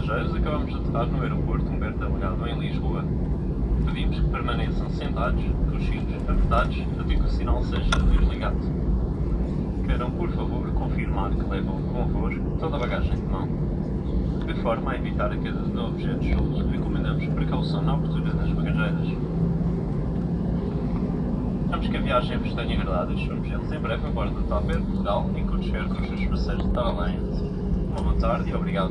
passageiros, acabamos de aterrar no aeroporto Humberto Delgado, em Lisboa. Pedimos que permaneçam sentados, com os cintos apertados, até que o sinal seja desligado. Queiram, por favor, confirmar que levam convosco toda a bagagem de mão. De forma a evitar a queda de objetos soltos, recomendamos precaução na abertura das bagageiras. Esperamos que a viagem vos tenha agradado e estamos em breve a bordo do TAP Air Portugal, enquanto estiver com os seus parceiros de Alliance. Uma boa tarde e obrigado.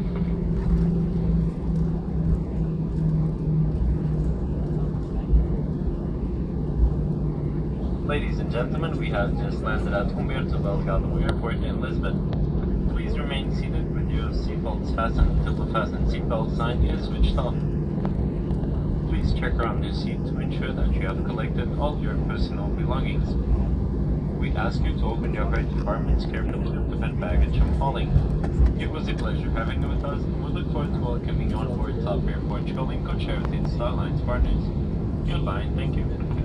Ladies and gentlemen, we have just landed at Humberto Delgado Airport in Lisbon. Please remain seated with your seatbelts fastened until the fasten seatbelt sign is switched off. Please check around your seat to ensure that you have collected all your personal belongings. We ask you to open your right compartments carefully to prevent baggage from falling. It was a pleasure having you with us, and we look forward to welcoming you on board TAP Air Portugal in co-chair with its Starlines partners. Goodbye, thank you.